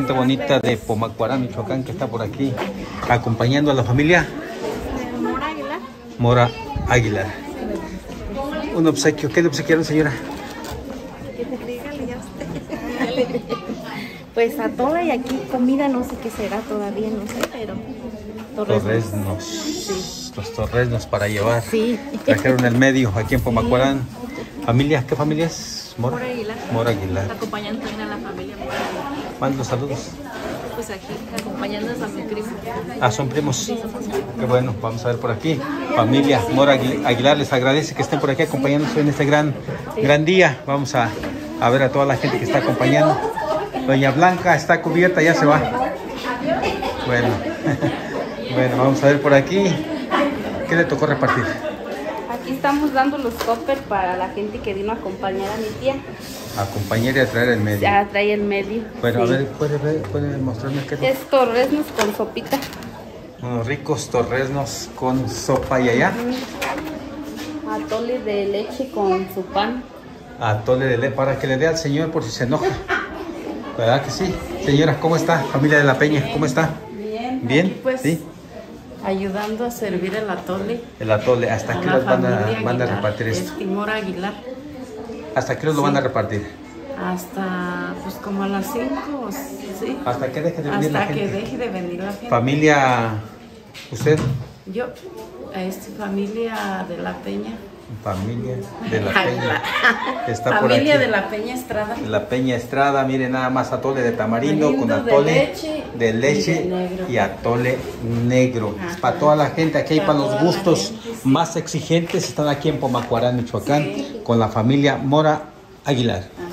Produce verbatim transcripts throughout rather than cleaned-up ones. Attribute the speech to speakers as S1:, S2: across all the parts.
S1: gente bonita de Pomacuarán, Michoacán, que está por aquí acompañando a la familia
S2: Mora Aguilar.
S1: Mora Aguilar. Un obsequio. ¿Qué le obsequiaron, señora?
S2: Que te dígale ya usted. Pues atole y aquí comida, no sé qué será todavía, no sé, pero
S1: torreznos.
S2: Sí.
S1: Los torreznos para llevar.
S2: Sí.
S1: Trajeron el medio aquí en Pomacuarán. ¿Familia? ¿Qué familia es? Mora,
S2: Mora Aguilar.
S1: Mora Aguilar.
S2: Acompañando también a la familia Mora Aguilar.
S1: Manden los saludos.
S2: Pues aquí, acompañando a mi primo.
S1: Ah, son primos. Qué bueno, vamos a ver por aquí. Familia Mora Aguilar les agradece que estén por aquí acompañándonos en este gran, gran día. Vamos a, a ver a toda la gente que está acompañando. Doña Blanca está cubierta, ya se va. Bueno, bueno, vamos a ver por aquí. ¿Qué le tocó repartir?
S2: Aquí estamos dando los toppers para la gente que vino a acompañar a mi tía.
S1: Acompañar y a traer el medio.
S2: Ya trae el medio.
S1: Bueno,
S2: sí.
S1: a ver, ¿puede, ver, ¿puede mostrarme qué es?
S2: Es torreznos con sopita.
S1: Unos ricos torreznos con sopa y allá.
S2: Atole de leche con su pan.
S1: Atole de leche para que le dé al señor por si se enoja. ¿Verdad que sí? Señora, ¿cómo está? Familia de la Peña, ¿cómo está?
S2: Bien.
S1: ¿Bien?
S2: Pues,
S1: ¿sí?
S2: Ayudando a servir el atole.
S1: El atole, ¿hasta aquí los van a, van a repartir esto?
S2: Es Mora Aguilar.
S1: ¿Hasta qué los sí. lo van a repartir?
S2: Hasta, pues como a las cinco, ¿sí?
S1: ¿Hasta que deje de venir
S2: Hasta
S1: la gente?
S2: Hasta que deje de venir la gente.
S1: ¿Familia, usted?
S2: Yo, es familia de la Peña.
S1: Familia de la Peña.
S2: Está familia por aquí. De la Peña Estrada.
S1: De la Peña Estrada, miren nada más atole de tamarindo con atole
S2: de leche,
S1: de leche y, de y atole negro. Es para toda la gente, aquí hay para, para los gustos gente, sí. más exigentes. Están aquí en Pomacuarán, Michoacán, sí. con la familia Mora Aguilar. Ajá.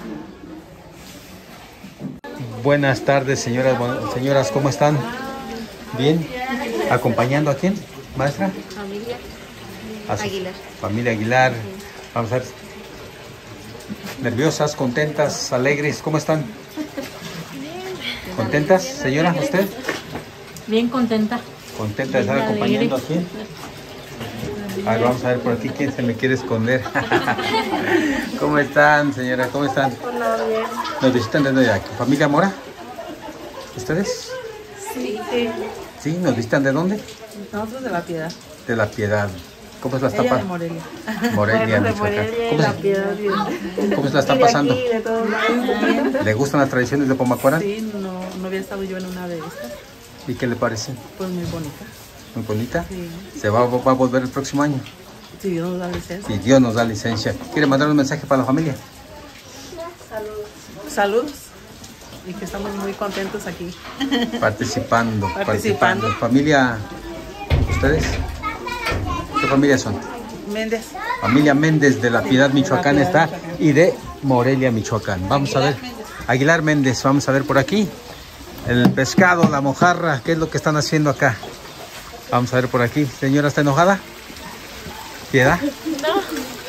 S1: Buenas tardes, señoras, señoras, ¿cómo están? ¿Bien? ¿Acompañando a quién, maestra?
S2: Familia
S1: a su
S2: Aguilar.
S1: Familia Aguilar. Vamos a ver. ¿Nerviosas, contentas, alegres? ¿Cómo están? ¿Contentas, señora? ¿Usted?
S2: Bien contenta.
S1: ¿Contenta de estar acompañando aquí? A ver, vamos a ver por aquí quién se me quiere esconder. ¿Cómo están, señora? ¿Cómo están?
S2: Hola, bien.
S1: ¿Nos visitan desde aquí? ¿Familia Mora? ¿Ustedes?
S2: Sí, sí.
S1: ¿Sí? ¿Nos visitan de dónde?
S2: Nosotros de La Piedad.
S1: De La Piedad. ¿Cómo se la está
S2: pasando?
S1: De
S2: Morelia.
S1: Morelia,
S2: bueno,
S1: Michoacán.
S2: Morelia
S1: ¿Cómo,
S2: La Piedad,
S1: se... ¿Cómo se la está pasando?
S2: De aquí, de todo lado.
S1: ¿Le gustan las tradiciones de Pomacuarán?
S2: Sí, no, no había estado yo en una de estas.
S1: ¿Y qué le parece?
S2: Pues muy bonita.
S1: ¿Muy bonita?
S2: Sí.
S1: ¿Se va, va a volver el próximo año?
S2: Si Dios nos da licencia.
S1: Si Dios nos da licencia. ¿Quiere mandar un mensaje para la familia?
S2: Saludos. Saludos. Y que estamos muy contentos aquí.
S1: Participando.
S2: Participando.
S1: participando. ¿Familia? ¿Ustedes? ¿Qué familia son?
S2: Méndez.
S1: Familia Méndez de La Piedad, Michoacán,
S2: La Piedad,
S1: está.
S2: Michoacán.
S1: Y de Morelia, Michoacán. Vamos Aguilar, a ver. Méndez. Aguilar Méndez. Vamos a ver por aquí. El pescado, la mojarra. ¿Qué es lo que están haciendo acá? Vamos a ver por aquí. Señora, ¿está enojada? ¿Piedad?
S2: No.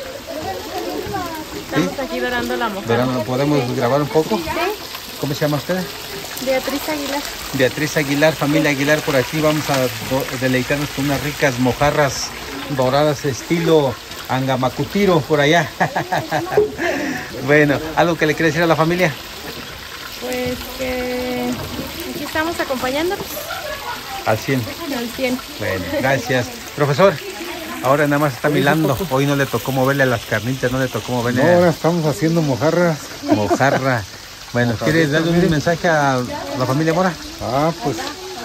S2: Estamos ¿Sí? aquí dorando la mojarra.
S1: ¿Podemos sí. grabar un poco?
S2: Sí.
S1: ¿Cómo se llama usted?
S2: Beatriz Aguilar.
S1: Beatriz Aguilar, familia Aguilar por aquí. Vamos a deleitarnos con unas ricas mojarras doradas estilo Angamacutiro por allá. Bueno, ¿algo que le quiere decir a la familia?
S2: Pues que aquí estamos acompañándonos.
S1: Al cien.
S2: Al cien.
S1: Bueno, gracias. Profesor, ahora nada más está milando. Hoy no le tocó moverle a las carnitas, no le tocó moverle.
S3: No, ahora estamos haciendo mojarras.
S1: Mojarra. Bueno, ¿quieres darle un mensaje a la familia Mora?
S3: Ah, pues,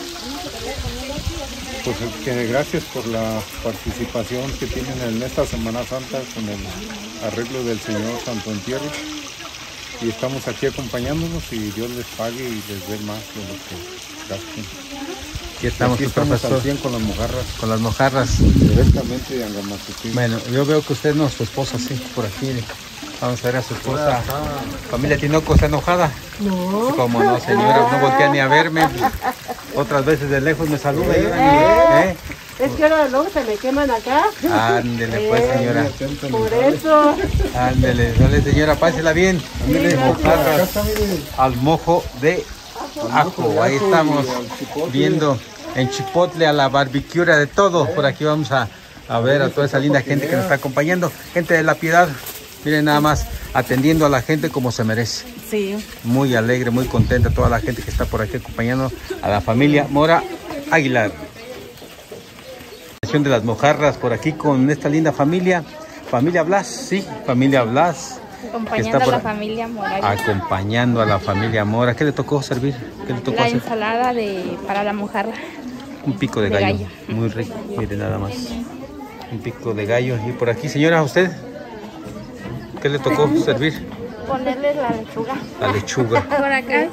S3: pues que gracias por la participación que tienen en esta Semana Santa con el arreglo del Señor Santo Entierro. Y estamos aquí acompañándonos y Dios les pague y les dé más de lo que gasten.
S1: Aquí estamos,
S3: aquí estamos al cien con las mojarras.
S1: Con las mojarras.
S3: Directamente de Angamacutiro.
S1: Bueno, yo veo que usted no, su esposa sí, por aquí. Vamos a ver a su esposa. Familia Tinoco, ¿está enojada?
S2: No.
S1: Sí, como no, señora, no voltea ni a verme. Otras veces de lejos me saluda.
S4: Eh,
S1: ¿eh? ¿eh?
S4: Es que ahora luego se me queman acá.
S1: Ándele pues, señora.
S4: Por eso.
S1: Ándele, dale señora, pásela bien. Ándele, mojarras al mojo de ajo. Ahí estamos viendo en Chipotle a la barbiquiura de todo. Por aquí vamos a, a ver a toda esa linda gente que nos está acompañando. Gente de La Piedad. Miren nada más, atendiendo a la gente como se merece.
S2: Sí.
S1: Muy alegre, muy contenta toda la gente que está por aquí acompañando a la familia Mora Aguilar. De las mojarras por aquí con esta linda familia, familia Blas, sí, familia Blas.
S2: Acompañando a la familia Mora.
S1: Acompañando a la familia Mora. ¿Qué le tocó servir? ¿Qué le tocó
S2: la
S1: hacer?
S2: ensalada de, para la mojarra.
S1: Un pico de, de gallo. gallo, muy rico, mire nada más. Un pico de gallo. Y por aquí, señora, ¿a usted qué le tocó servir?
S2: Ponerle la lechuga.
S1: La lechuga.
S2: Por acá.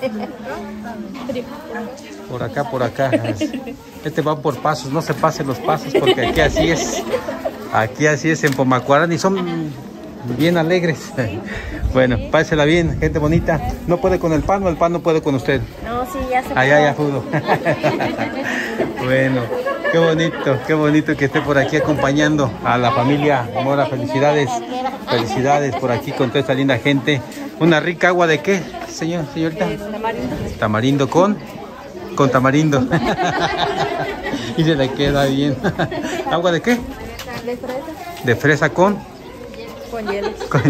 S1: Por acá, por acá. Este va por pasos, no se pasen los pasos porque aquí así es. Aquí así es en Pomacuarán y son bien alegres. Bueno, pásela bien, gente bonita. ¿No puede con el pan o el pan no puede con usted?
S2: No, sí, ya se
S1: Allá ya pudo. Bueno, qué bonito, qué bonito que esté por aquí acompañando a la familia Mora. Felicidades, felicidades por aquí con toda esta linda gente. Una rica agua de qué, señor, señorita?
S2: Eh, tamarindo.
S1: Tamarindo con, con tamarindo. Y se le queda bien. ¿Agua de qué?
S2: De fresa.
S1: De fresa con.
S2: Con hielo.
S1: Con...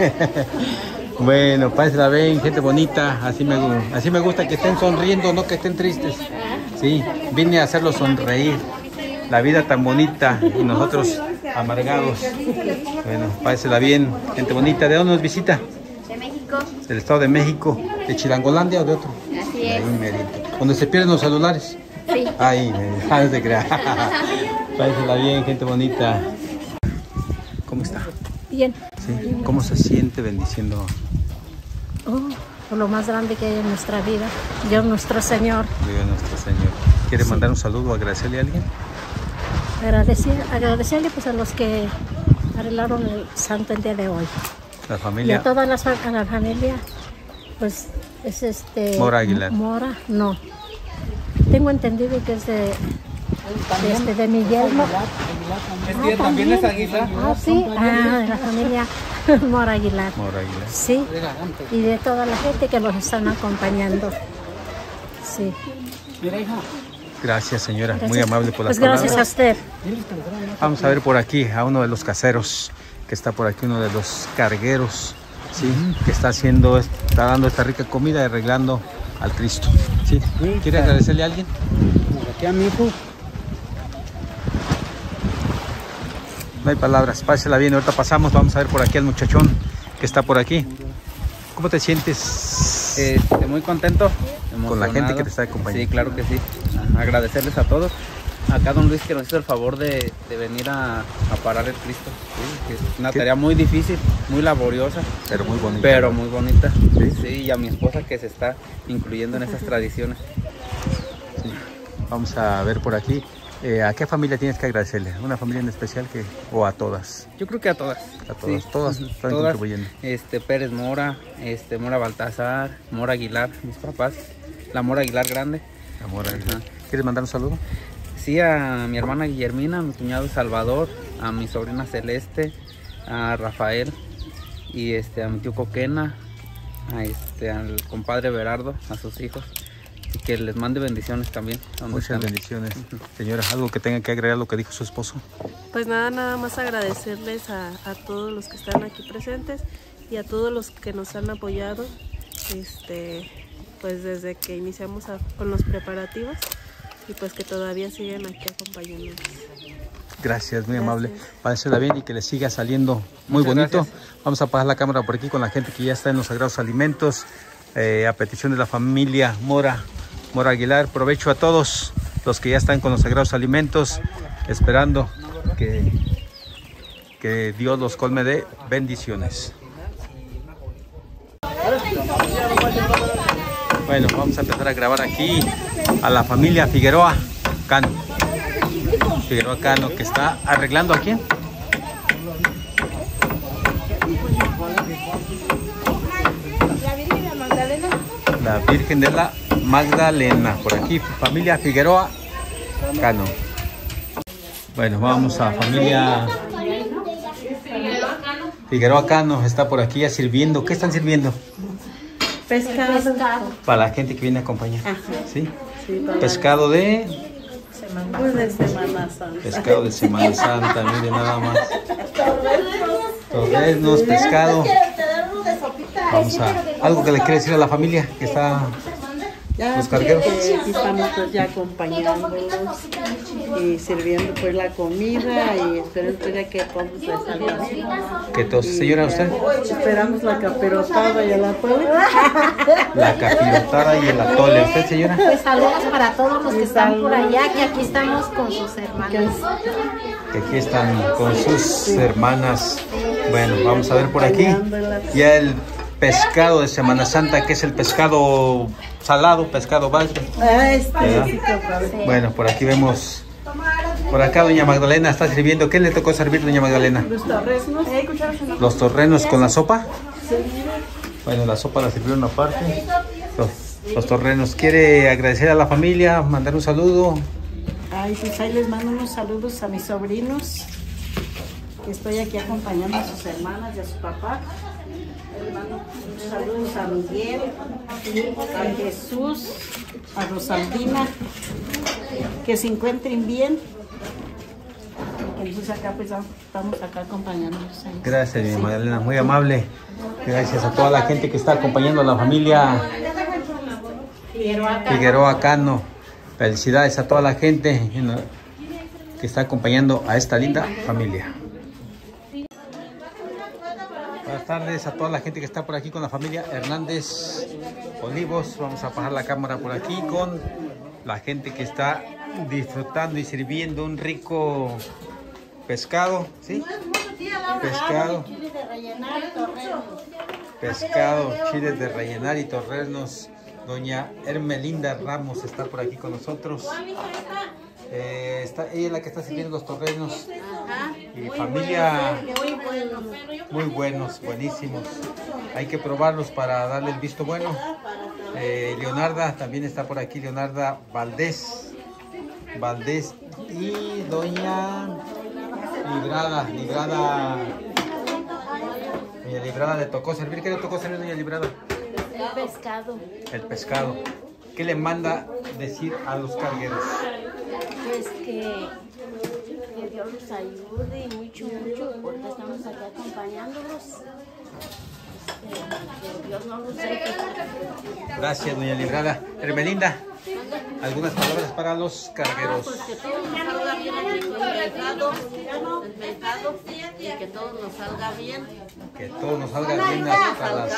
S1: Bueno, pásela bien, gente bonita. Así me, así me gusta que estén sonriendo, no que estén tristes. Sí, vine a hacerlos sonreír. La vida tan bonita y nosotros amargados. Bueno, pásela bien, gente bonita. ¿De dónde nos visita?
S2: De México.
S1: Del Estado de México. ¿De Chilangolandia o de otro?
S2: Así es.
S1: Ahí, merito. ¿Donde se pierden los celulares?
S2: Sí.
S1: Ahí, no se crea. Pásela bien, gente bonita. ¿Cómo está?
S5: Bien.
S1: Sí. ¿Cómo se siente bendiciendo?
S5: Oh, por lo más grande que hay en nuestra vida, Dios nuestro Señor.
S1: Dios nuestro Señor. ¿Quiere
S5: Sí.
S1: mandar un saludo o agradecerle a alguien?
S5: Agradecer, agradecerle pues a los que arreglaron el santo el día de hoy.
S1: La
S5: Y
S1: familia
S5: a toda la, a la familia, pues es este...
S1: Mora Aguilar.
S5: Mora, no. Tengo entendido que es de... de, este, de Miguel. Mo-
S6: ¿Es que también es Aguilar?
S5: Ah, sí. Ah, de la familia Mora Aguilar.
S1: Mora Aguilar.
S5: Sí. Y de toda la gente que los están acompañando. Sí.
S6: Mira, hija.
S1: Gracias, señora. Muy
S5: Gracias.
S1: amable por las
S5: Pues gracias a
S1: palabras.
S5: usted.
S1: Vamos a ver por aquí a uno de los caseros, que está por aquí, uno de los cargueros, ¿sí? Que está haciendo, está dando esta rica comida y arreglando al Cristo. ¿Sí? ¿Quiere agradecerle a alguien?
S6: Aquí a mi hijo.
S1: No hay palabras, pásela bien. Ahorita pasamos, vamos a ver por aquí al muchachón que está por aquí. ¿Cómo te sientes?
S6: Este, muy contento.
S1: Con la gente
S6: emocionado.
S1: que te está acompañando.
S6: Sí, claro que sí. Agradecerles a todos. Acá don Luis que nos hizo el favor de, de venir a, a parar el Cristo. Sí, que es una
S1: ¿Qué?
S6: tarea muy difícil, muy laboriosa,
S1: Pero muy bonito.
S6: pero muy bonita.
S1: Sí.
S6: Sí, y a mi esposa que se está incluyendo en esas tradiciones.
S1: Vamos a ver por aquí. Eh, ¿A qué familia tienes que agradecerle? ¿Una familia en especial que, o a todas?
S6: Yo creo que a todas.
S1: A todas,
S6: Sí.
S1: todas
S6: Ujú.
S1: están
S6: Todas.
S1: contribuyendo.
S6: Este, Pérez Mora, este, Mora Baltasar, Mora Aguilar, mis papás, la Mora Aguilar grande.
S1: Amor,
S6: Ajá.
S1: ¿quieres mandar un saludo?
S6: Sí, a mi hermana Guillermina, a mi cuñado Salvador, a mi sobrina Celeste, a Rafael y este, a mi tío Coquena, a este, al compadre Berardo, a sus hijos. Y que les mande bendiciones también. donde
S1: Muchas
S6: están.
S1: bendiciones. Señora, ¿algo que tenga que agregar a lo que dijo su esposo?
S4: Pues nada, nada más agradecerles a, a todos los que están aquí presentes y a todos los que nos han apoyado, este, pues desde que iniciamos a- con los preparativos y pues que todavía siguen aquí acompañándonos.
S1: Gracias, muy
S4: Gracias.
S1: amable. Pásela bien y que le siga saliendo muy
S6: Muchas
S1: bonito.
S6: gracias.
S1: Vamos a pasar la cámara por aquí con la gente que ya está en los Sagrados Alimentos. Eh, a petición de la familia Mora, Mora Aguilar. Provecho a todos los que ya están con los Sagrados Alimentos, esperando que, que Dios los colme de bendiciones. Bueno, vamos a empezar a grabar aquí a la familia Figueroa Cano. Figueroa Cano, que está arreglando a quién. La Virgen de la Magdalena. Por aquí, familia Figueroa Cano. Bueno, vamos a familia Figueroa Cano. Está por aquí ya sirviendo. ¿Qué están sirviendo?
S4: Pescado.
S1: Para la gente que viene a acompañar. ¿Sí?
S4: Sí, para
S1: Pescado de...
S4: pues de Semana Santa.
S1: Pescado de Semana Santa, miren nada más. Torreznos, pescado. Vamos a... ¿Algo que le quiere decir a la familia que está...
S7: Ya,
S1: los cargueros?
S7: pues, aquí estamos pues, ya acompañándolos y sirviendo pues la comida y esperando pues, ya que todos les salga bien.
S1: ¿Qué tos, señora, usted?
S7: Esperamos la capirotada y el atole.
S1: La capirotada y el atole. ¿Usted, señora?
S5: Pues saludos para todos los que están por allá, que aquí estamos con sus hermanas.
S1: Que aquí están con sus hermanas. Bueno, vamos a ver por aquí. Ya el pescado de Semana Santa, que es el pescado salado, pescado balde.
S7: Ah, este, sí,
S1: bueno, por aquí vemos. Por acá doña Magdalena está sirviendo. ¿Qué le tocó servir, doña Magdalena?
S7: Los torrenos.
S1: Los torrenos con la sopa. Bueno, la sopa la sirvieron aparte. Los, los torrenos. ¿Quiere agradecer a la familia? ¿Mandar un saludo?
S7: Ay, pues ahí les mando unos saludos a mis sobrinos, que estoy aquí acompañando a sus hermanas y a su papá. Les mando unos saludos a Miguel, a Jesús, a Rosaldina, que se encuentren bien. Entonces acá pues estamos acá acompañándolos.
S1: Gracias, doña Magdalena, muy amable. Gracias a toda la gente que está acompañando a la familia Figueroa Cano. Felicidades a toda la gente que está acompañando a esta linda familia. Buenas tardes a toda la gente que está por aquí con la familia Hernández Olivos. Vamos a pasar la cámara por aquí con la gente que está disfrutando y sirviendo un rico pescado, ¿sí? Pescado. Pescado, chiles de rellenar y torrenos. Doña Hermelinda Ramos está por aquí con nosotros. Eh, está, ella es la que está sirviendo los torrenos. Y familia, muy buenos, buenísimos. Hay que probarlos para darle el visto bueno. Eh, Leonarda también está por aquí, Leonarda Valdés. Valdés y doña Librada, Librada. Doña Librada le tocó servir. ¿Qué le tocó servir, doña Librada?
S2: El pescado.
S1: El pescado. ¿Qué le manda decir a los cargueros?
S2: Pues que, que Dios los ayude y mucho, mucho, porque estamos aquí acompañándolos. Este, que Dios no los deje.
S1: Gracias, doña Librada. Hermelinda, algunas palabras para los cargueros.
S8: Pues que todo nos salga bien aquí con el pescado, el pescado, y que todo nos salga bien.
S1: Que todo nos salga bien hasta las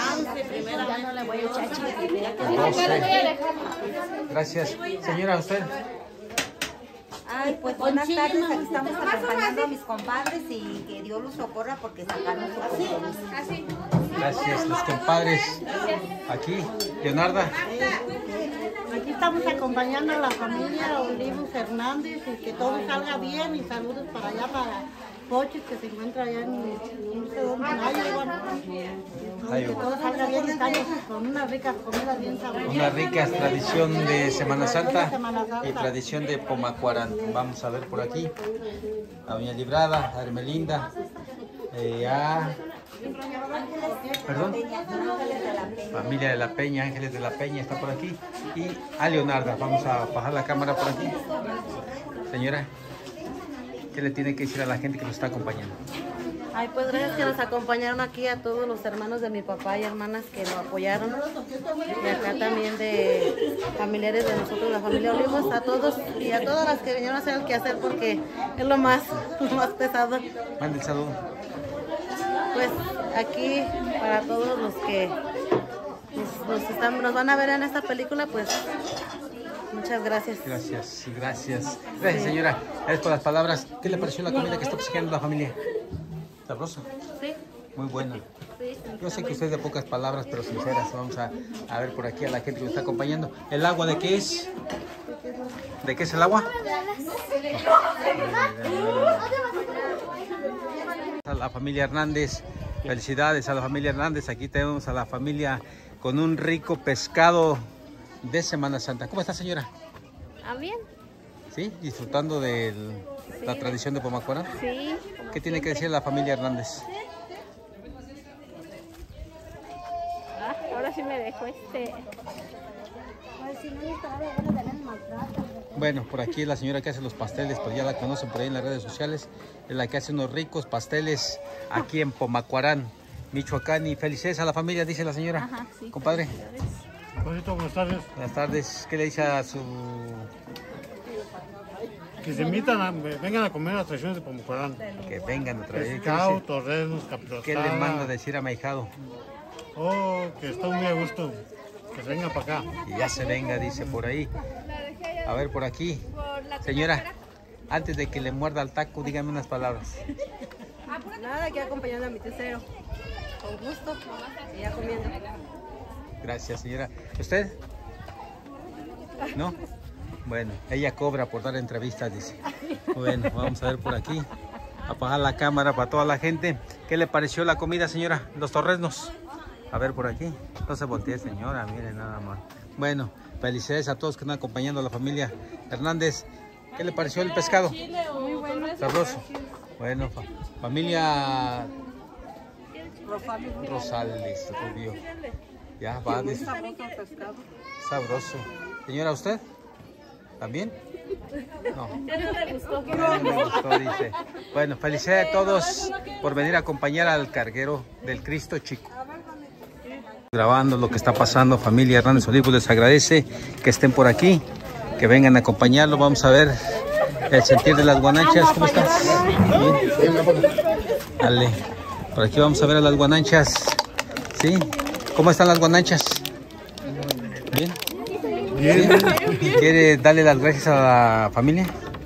S1: doce. Gracias. Señora, ¿usted?
S9: Ay, pues buenas tardes, aquí estamos acompañando a mis compadres y que Dios los socorra porque sacaron su compromiso.
S1: Gracias, los compadres. Aquí, Leonarda.
S7: Aquí estamos acompañando a la familia Olivos Hernández y que todo salga bien y saludos para allá, para Poches, que se encuentra allá en no sé dónde, en Iowa. Que todo salga bien y estamos con unas ricas comidas bien sabrosas.
S1: Una rica tradición de Semana Santa y tradición de Pomacuarán. Vamos a ver por aquí a doña Librada, a Hermelinda, eh, a... Perdón, familia de la Peña, Ángeles de la Peña está por aquí, y a Leonarda. Vamos a bajar la cámara por aquí. Señora, ¿qué le tiene que decir a la gente que nos está acompañando?
S8: Ay, pues gracias que nos acompañaron aquí, a todos los hermanos de mi papá y hermanas que nos apoyaron, y acá también de familiares de nosotros, la familia Olivos, a todos y a todas las que vinieron a hacer el quehacer porque es lo más, lo más pesado.
S1: Mande el saludo.
S8: Pues aquí para todos los que nos, nos, están, nos van a ver en esta película, pues muchas gracias.
S1: Gracias, gracias. Gracias, señora. Gracias por las palabras. ¿Qué le pareció la comida que está obsequiando la familia? ¿Sabrosa?
S8: Sí.
S1: Muy buena.
S8: Sí.
S1: Yo sé que usted es de pocas palabras, pero sinceras. Vamos a, a ver por aquí a la gente que nos está acompañando. ¿El agua de qué es? ¿De qué es el agua? A la familia Hernández, felicidades a la familia Hernández. Aquí tenemos a la familia con un rico pescado de Semana Santa. ¿Cómo está, señora?
S2: ¿Ah, bien?
S1: ¿Sí? ¿Disfrutando de sí. la tradición de Pomacuarán?
S2: Sí.
S1: ¿Qué tiene que decir la familia Hernández?
S2: Ah, ahora sí me dejó este...
S1: Bueno, por aquí es la señora que hace los pasteles, pues ya la conocen por ahí en las redes sociales. Es la que hace unos ricos pasteles aquí en Pomacuarán. Michoacán. Y felicidades a la familia, dice la señora.
S2: Ajá, sí.
S1: Compadre.
S10: Bonito, buenas tardes.
S1: Buenas tardes. ¿Qué le dice a su...?
S10: Que se invitan, a, vengan a comer las tradiciones de Pomocorán.
S1: Que vengan a traer.
S10: Pescado, torrenos, capirostada.
S1: ¿Qué le mando a decir a mi ahijado?
S10: Oh, que está muy a gusto. Que se venga para acá.
S1: Y ya se venga, dice por ahí. A ver, por aquí. Señora, antes de que le muerda el taco, dígame unas palabras.
S4: Nada, aquí acompañando a mi tercero. Con gusto. Y ya comiendo.
S1: Gracias, señora. ¿Usted? ¿No? Bueno, ella cobra por dar entrevistas, dice. Bueno, vamos a ver por aquí. Apagar la cámara para toda la gente. ¿Qué le pareció la comida, señora? Los torreznos. A ver por aquí. No se voltee, señora. Miren nada más. Bueno, felicidades a todos que están acompañando a la familia Hernández. ¿Qué le pareció el pescado?
S4: Muy bueno.
S1: Sabroso. Bueno, fa familia Rosales, Rubio. Ya va. Dice. Sabroso. Señora, ¿usted? ¿También? No.
S4: Ya no le gustó.
S1: No, no me gustó, dice. Bueno, felicidades a todos por venir a acompañar al carguero del Cristo Chico. Grabando lo que está pasando, familia Hernández Olivos les agradece que estén por aquí, que vengan a acompañarlo. Vamos a ver el sentir de las guanachas. ¿Cómo estás? Bien. Dale. Por aquí vamos a ver a las guanachas. ¿Sí? ¿Cómo están las guanachas? Bien.
S10: Bien.
S1: ¿Sí? ¿Quiere darle las gracias a la familia?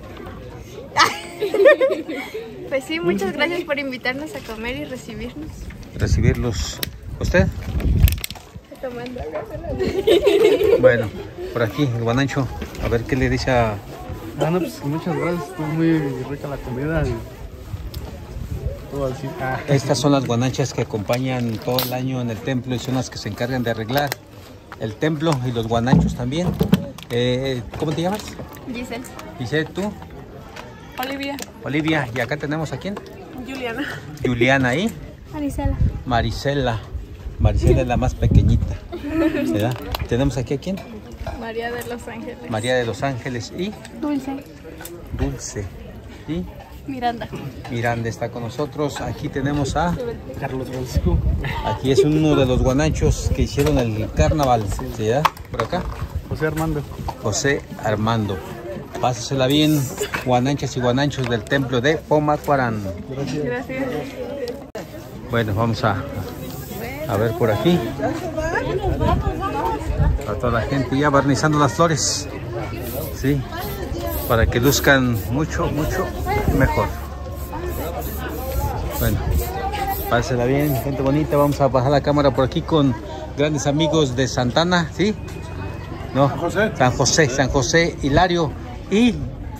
S11: Pues sí, muchas gracias por invitarnos a comer y recibirnos.
S1: Recibirlos. ¿Usted?
S11: Tomando.
S1: Bueno, por aquí, el guanacho. A ver qué le dice a...
S12: Bueno, pues muchas gracias. Estuvo muy rica la comida y todo así. Ah.
S1: Estas son las guanachas que acompañan todo el año en el templo y son las que se encargan de arreglar el templo y los guanachos también. Eh, ¿Cómo te llamas?
S11: Giselle.
S1: Giselle, ¿tú?
S11: Olivia.
S1: Olivia. ¿Y acá tenemos a quién?
S11: Juliana.
S1: Juliana y
S11: Marisela.
S1: Marisela. Marisela es la más pequeñita, ¿verdad? Tenemos aquí a quién?
S11: María de Los Ángeles.
S1: María de Los Ángeles y
S11: Dulce.
S1: Dulce y
S11: Miranda.
S1: Miranda está con nosotros. Aquí tenemos a
S12: Carlos Francisco.
S1: Aquí es uno de los guanachos que hicieron el carnaval, ¿verdad? Por acá.
S12: José Armando.
S1: José Armando. Pásasela bien, guananchas y guananchos del templo de Pomocorán.
S11: Gracias. Gracias.
S1: Bueno, vamos a, a ver por aquí. A toda la gente ya barnizando las flores. Sí, para que luzcan mucho, mucho mejor. Bueno, pásela bien, gente bonita. Vamos a bajar la cámara por aquí con grandes amigos de Santana, ¿sí? No, San José, San José, San José Hilario y...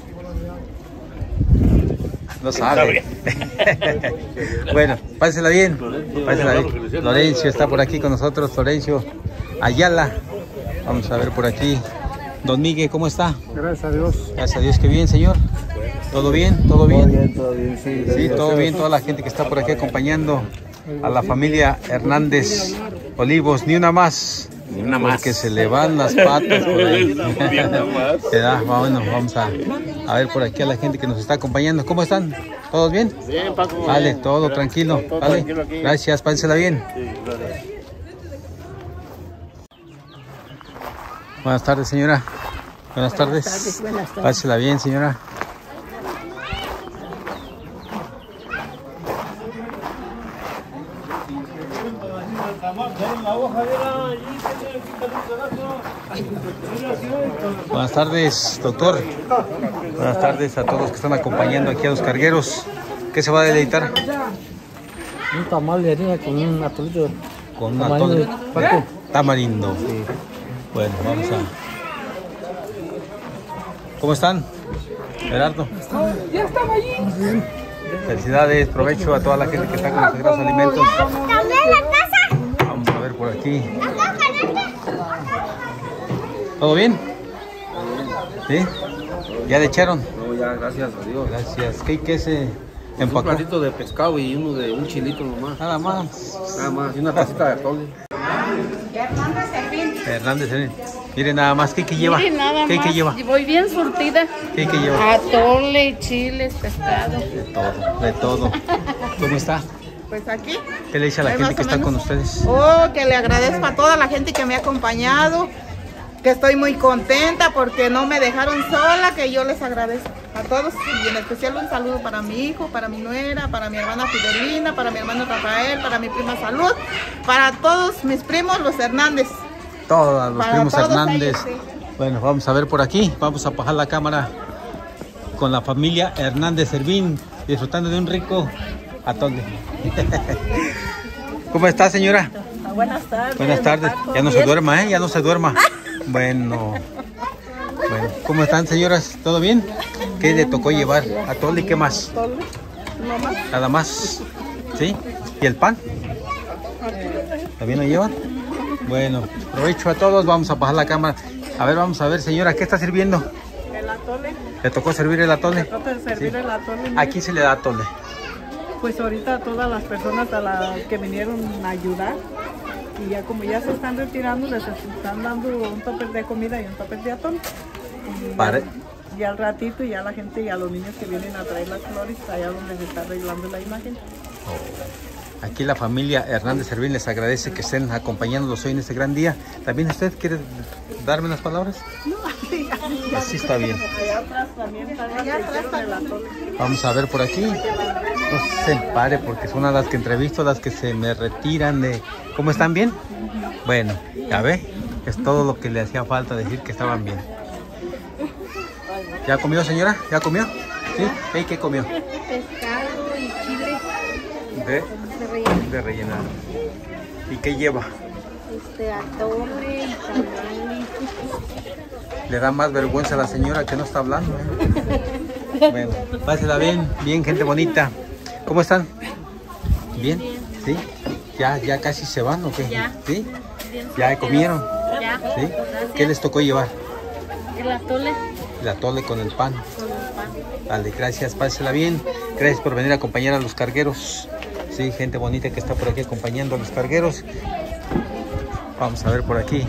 S1: No sabe. Bueno, pásela bien. Pásela bien. Lorencio está por aquí con nosotros, Lorencio Ayala. Vamos a ver por aquí. Don Miguel, ¿cómo está?
S12: Gracias a Dios.
S1: Gracias a Dios, qué bien, señor. ¿Todo bien? ¿Todo bien?
S12: Todo bien, todo bien, sí.
S1: Sí, todo bien, toda la gente que está por aquí acompañando a la familia Hernández Olivos. Ni una más.
S12: Ni una más.
S1: Porque se le van las patas por ahí. ¿Verdad? Bueno, vamos a, a ver por aquí a la gente que nos está acompañando. ¿Cómo están? ¿Todos bien?
S12: Bien, Paco.
S1: Vale, todo tranquilo.
S12: Todo
S1: Vale.
S12: tranquilo aquí.
S1: Gracias, pásela bien.
S12: Sí, gracias.
S1: Buenas tardes, señora. Buenas tardes.
S5: Buenas tardes, buenas tardes.
S1: Pásela bien, señora. Buenas tardes, doctor. Buenas tardes a todos los que están acompañando aquí a los cargueros. ¿Qué se va a deleitar?
S12: Un tamal de harina con un atolito.
S1: Con un atole. Tamarindo. Sí. Bueno, vamos a... ¿Cómo están? Gerardo.
S11: Ya estaba allí.
S1: Felicidades, provecho a toda la gente que está con los sagrados alimentos. Vamos a ver por aquí. ¿Todo bien? ¿Sí? ¿Ya le echaron?
S13: No, ya, gracias a Dios.
S1: Gracias. ¿Qué, qué se empacó?
S13: Un platito de pescado y uno de un chilito nomás.
S1: Nada más.
S13: Nada más. Y una tacita de atole.
S7: Hernández Servín.
S1: Hernández Servín. Miren nada más. ¿Qué, qué lleva?
S11: Miren nada
S1: ¿Qué,
S11: más.
S1: qué lleva?
S11: Voy bien surtida.
S1: ¿Qué, qué lleva?
S11: Atole, chiles, pescado.
S1: De todo, de todo. ¿Cómo está?
S14: pues aquí.
S1: ¿Qué le dice a la
S14: Ahí
S1: gente
S14: más
S1: que
S14: o
S1: está
S14: menos.
S1: con ustedes?
S14: Oh, que le agradezco a toda la gente que me ha acompañado, que estoy muy contenta porque no me dejaron sola, que yo les agradezco a todos y en especial un saludo para mi hijo, para mi nuera, para mi hermana Fidelina, para mi hermano Rafael, para mi prima Salud, para todos mis primos, los Hernández.
S1: Todos los
S14: Para
S1: primos
S14: todos
S1: Hernández.
S14: ellos, sí.
S1: Bueno, vamos a ver por aquí. Vamos a bajar la cámara con la familia Hernández Servín, disfrutando de un rico atole. ¿Cómo está, señora?
S7: Buenas tardes.
S1: Buenas tardes. Ya no se duerma, ¿eh? Ya no se duerma. Bueno. Bueno, ¿cómo están, señoras? ¿Todo bien? ¿Qué le tocó llevar? Atole y qué más?
S7: No más.
S1: Nada más. ¿Sí? ¿Y el pan? ¿También lo llevan? Bueno, provecho a todos. Vamos a bajar la cámara. A ver, vamos a ver, señora, ¿qué está sirviendo?
S7: El atole.
S1: ¿Le tocó servir el atole?
S7: Me trata de servir
S1: Sí.
S7: el atole.
S1: ¿A quién se le da atole?
S7: Pues ahorita a todas las personas a las que vinieron a ayudar. Y ya como ya se están retirando, les están dando un topper de comida y un topper de atole. Y
S1: Para-
S7: ya, ya al ratito ya la gente y a los niños que vienen a traer las flores allá donde se está arreglando la imagen.
S1: Aquí la familia Hernández Servín les agradece que estén acompañándolos hoy en este gran día. ¿También usted quiere darme unas palabras?
S7: No, así, así,
S1: Así está bien.
S7: Allá atrás también están allá atrás el atole.
S1: Vamos a ver por aquí. No se pare porque son a las que entrevisto, las que se me retiran de... ¿Cómo están? ¿Bien? Bueno, ya ve, es todo lo que le hacía falta decir que estaban bien. ¿Ya comió, señora? ¿Ya comió? ¿Sí? ¿Y qué comió?
S2: Pescado y chile
S1: De,
S2: de relleno.
S1: de rellenar. ¿Y qué lleva?
S2: Este, atole y tamales.
S1: Le da más vergüenza a la señora que no está hablando. ¿eh? Bueno, pásela bien, bien, gente bonita. ¿Cómo están? ¿Bien? ¿Sí? ¿Ya, ya casi se van o qué?
S2: Ya.
S1: ¿Sí? ¿Ya comieron?
S2: Ya.
S1: ¿Sí? ¿Qué les tocó llevar?
S2: El atole
S1: El atole con el pan.
S2: con el pan.
S1: Vale, gracias, pásela bien. Gracias por venir a acompañar a los cargueros. Sí, gente bonita que está por aquí acompañando a los cargueros. Vamos a ver por aquí.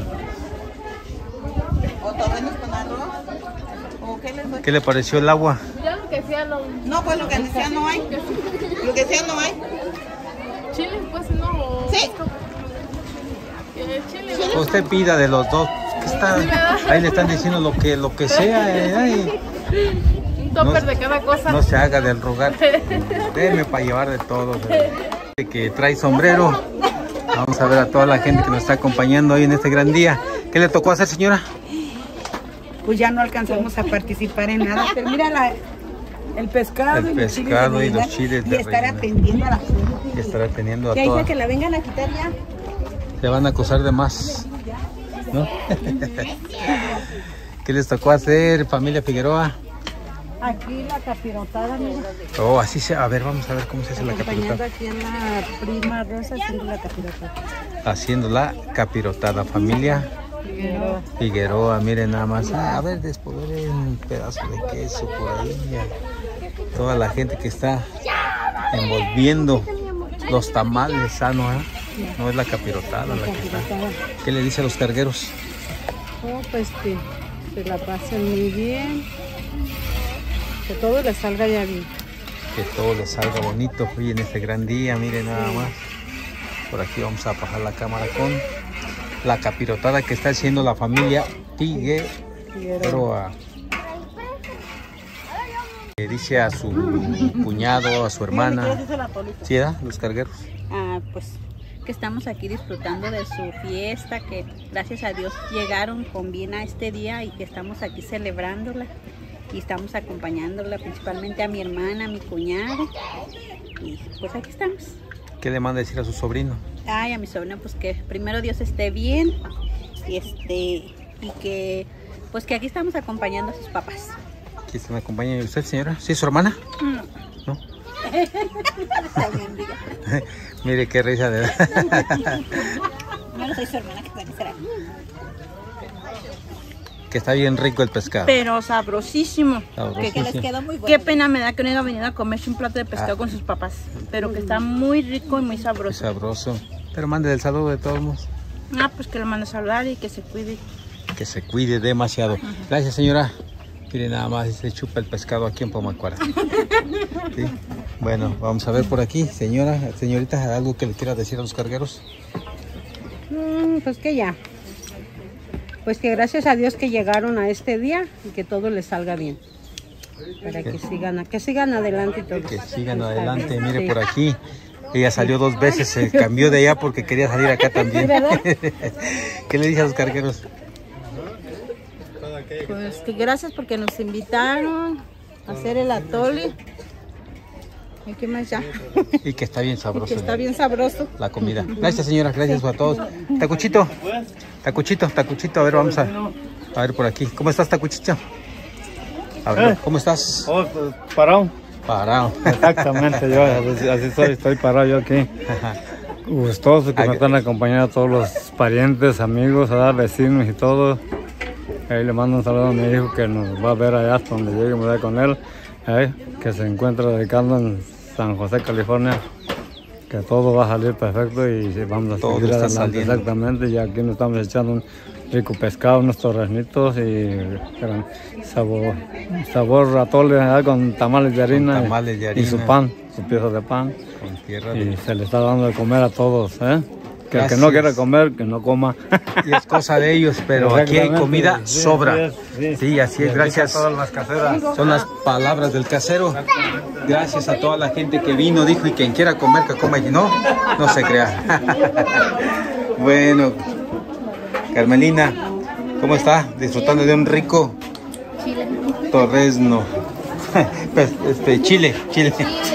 S14: ¿O torrenos con arroz? ¿O qué les doy?
S1: ¿Qué le pareció el agua?
S11: Ya lo que sea, lo...
S14: No, pues lo que sea no hay. Lo que sea no hay.
S11: Chile, pues no. o-
S14: Sí.
S11: Eh, chile.
S1: Usted pida de los dos. ¿Qué está? Ahí le están diciendo lo que, lo que sea. eh, ay.
S11: Un topper
S1: No-
S11: de cada cosa.
S1: No se haga del rogar. Déme para llevar de todo. De que trae sombrero. Vamos a ver a toda la gente que nos está acompañando hoy en este gran día. ¿Qué le tocó hacer, señora?
S15: Pues ya no alcanzamos a participar en nada, pero mira la, el pescado,
S1: El
S15: y los chiles
S1: pescado
S15: de
S1: y los
S15: rellenar,
S1: chiles
S15: y
S1: de
S15: estar
S1: rellenar.
S15: atendiendo a la gente.
S1: Y estará atendiendo a
S15: Ya dice
S1: todas.
S15: que la vengan a quitar ya.
S1: Se van a acusar de más. ¿No? ¿Qué les tocó hacer, familia Figueroa?
S15: Aquí la capirotada, mira.
S1: Oh, así se... A ver, vamos a ver cómo se hace la
S15: Acompañando
S1: capirotada.
S15: aquí a la prima Rosa haciendo la capirotada.
S1: Haciendo la capirotada, familia
S15: Figueroa.
S1: Figueroa. Miren nada más. Ah, a ver, despolver un pedazo de queso por ahí. Ya. Toda la gente que está envolviendo los tamales, ah, no, ¿eh? No es la capirotada la que está. ¿Qué le dice a los cargueros?
S15: Oh, pues que se la pasen muy bien. Que todo les salga ya bien.
S1: Que todo les salga bonito hoy en este gran día. Miren nada más. Por aquí vamos a bajar la cámara con la capirotada que está haciendo la familia Figueroa. Le dice a su cuñado, a su hermana. ¿Sí, da? Los cargueros.
S16: Ah, pues que estamos aquí disfrutando de su fiesta, que gracias a Dios llegaron con bien a este día y que estamos aquí celebrándola y estamos acompañándola, principalmente a mi hermana, a mi cuñado, y pues aquí estamos.
S1: ¿Qué le manda a decir a su sobrino?
S16: Ay, a mi sobrina, pues que primero Dios esté bien y este y que pues que aquí estamos acompañando a sus papás.
S1: ¿Quién se me acompaña? ¿Usted, señora? ¿Sí, su hermana?
S16: No.
S1: ¿No?
S16: Está bien, diga.
S1: Mire qué risa de
S16: Yo no soy su hermana, que también será.
S1: que está bien rico el pescado.
S16: Pero sabrosísimo.
S1: Sabrosísimo.
S16: Que, que les quedó muy bueno. Qué pena me da que no haya venido a comerse un plato de pescado
S1: Ah.
S16: con sus papás. Pero que está muy rico y muy sabroso.
S1: Sabroso. Pero mande el saludo de todos modos.
S16: Ah, pues que lo mando a saludar y que se cuide.
S1: Que se cuide demasiado. Gracias, señora. Mire nada más, se chupa el pescado aquí en Pomacuara. ¿Sí? Bueno, vamos a ver por aquí, señora, señorita, ¿algo que le quiera decir a los cargueros?
S15: Mm, pues que ya. Pues que gracias a Dios que llegaron a este día y que todo les salga bien. Para que sigan, que sigan adelante todos.
S1: Que sigan adelante, mire sí. Por aquí. Ella salió dos veces, se cambió de allá porque quería salir acá también. ¿Qué le dice a los cargueros?
S7: Pues que gracias porque nos invitaron a hacer el atole. ¿Y qué más ya?
S1: Y que está bien sabroso.
S7: Y que está bien sabroso.
S1: La comida. Gracias, señora. Gracias a todos. Tacuchito. Tacuchito, Tacuchito. A ver, vamos a, a ver por aquí. ¿Cómo estás, Tacuchito? A ver, ¿eh? ¿Cómo estás?
S10: Oh, pues, parado.
S1: Parado.
S10: Exactamente, yo así, así soy, estoy parado yo aquí. Gustoso que me están acompañando todos los parientes, amigos, a dar vecinos y todo. Ahí le mando un saludo a mi hijo que nos va a ver allá hasta donde llegue, me voy con él. ¿Eh? Que se encuentra dedicando en San José, California, que todo va a salir perfecto y vamos a todo seguir adelante saliendo. Exactamente, y aquí nos estamos echando un rico pescado, unos torreznitos y sabor, sabor atole ¿eh? Con tamales de harina,
S1: con tamales de harina
S10: y su pan, su pieza de pan,
S1: con tierra
S10: y
S1: de...
S10: se le está dando de comer a todos. ¿eh? Que el que no quiera comer, que no coma.
S1: Y es cosa de ellos, pero aquí hay comida sí, sobra. Sí, sí, así es, gracias.
S10: A todas las caseras.
S1: Son las palabras del casero. Gracias a toda la gente que vino, dijo, y quien quiera comer, que coma. Y no, no se crea. Bueno, Carmelina, ¿cómo está? Disfrutando de un rico
S2: chile.
S1: Torrezno. Este, chile, chile.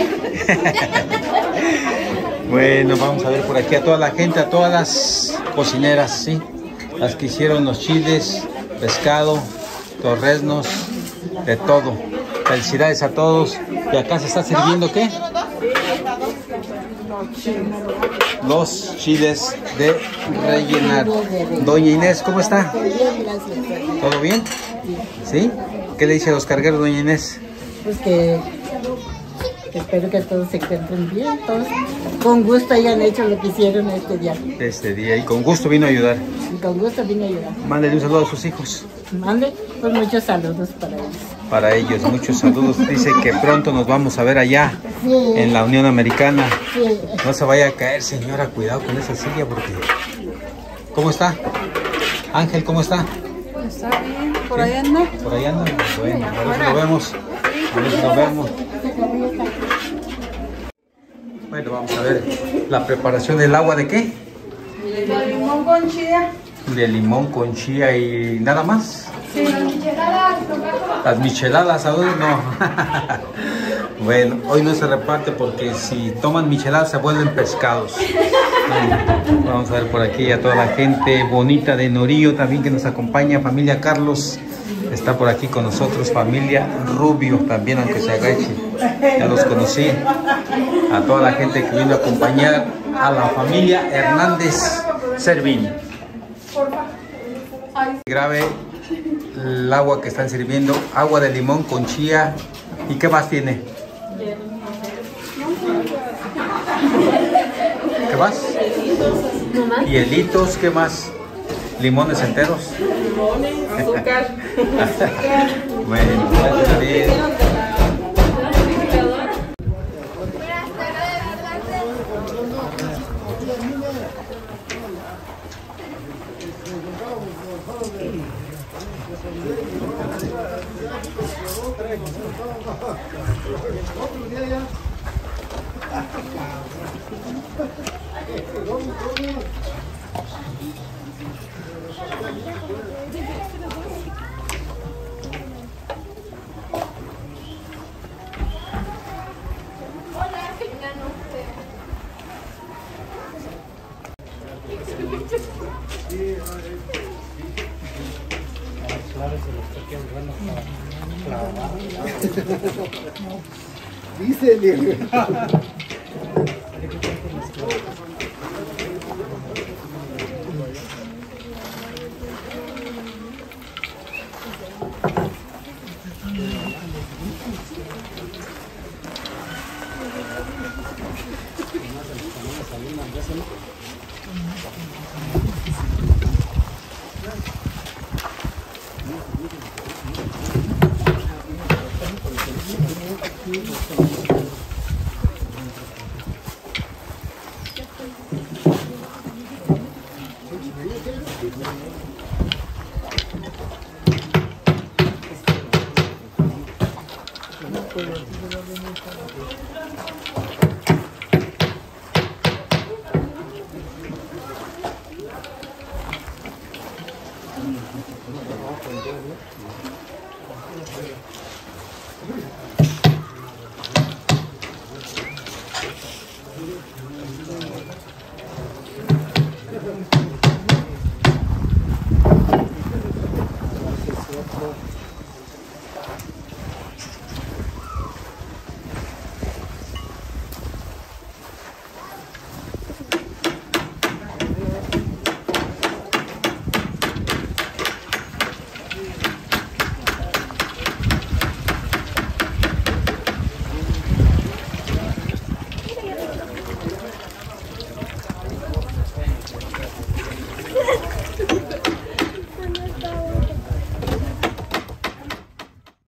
S1: Bueno, vamos a ver por aquí a toda la gente, a todas las cocineras, ¿sí? Las que hicieron los chiles, pescado, torreznos, de todo. Felicidades a todos. Y acá se está sirviendo, ¿qué? Los chiles de rellenar. Doña Inés, ¿cómo está? ¿Todo bien? ¿Sí? ¿Qué le dice a los cargueros, doña Inés?
S7: Pues que... espero que todos se encuentren bien, todos con gusto hayan hecho lo que hicieron este día.
S1: Este día, y con gusto vino a ayudar.
S7: Y con gusto vino a ayudar.
S1: Mándele un saludo a sus hijos.
S7: Mande, pues muchos saludos para ellos.
S1: Para ellos, muchos saludos. Dice que pronto nos vamos a ver allá, sí, en la Unión Americana. Sí. No se vaya a caer, señora, cuidado con esa silla porque... ¿Cómo está? Ángel, ¿cómo está?
S15: Está bien, por ahí anda.
S1: Por ahí anda, bueno, a ver si lo vemos. A ver si lo vemos. Bueno, vamos a ver la preparación del agua de qué?
S7: De limón con chía.
S1: De limón con chía y nada más.
S7: Sí, las micheladas.
S1: Las micheladas, ¿a dónde? No. Bueno, hoy no se reparte porque si toman micheladas se vuelven pescados. Bueno, vamos a ver por aquí a toda la gente bonita de Norillo también que nos acompaña, familia Carlos. Está por aquí con nosotros, familia Rubio también, aunque se agache. Ya los conocí. A toda la gente que vino a acompañar a la familia Hernández Servín. Grave el agua que están sirviendo, agua de limón con chía. ¿Y qué más tiene? ¿Qué más? Hielitos, ¿qué más? Limones enteros.
S7: Limones, azúcar.
S1: Bueno, está bien.
S17: Dice,
S1: Gracias.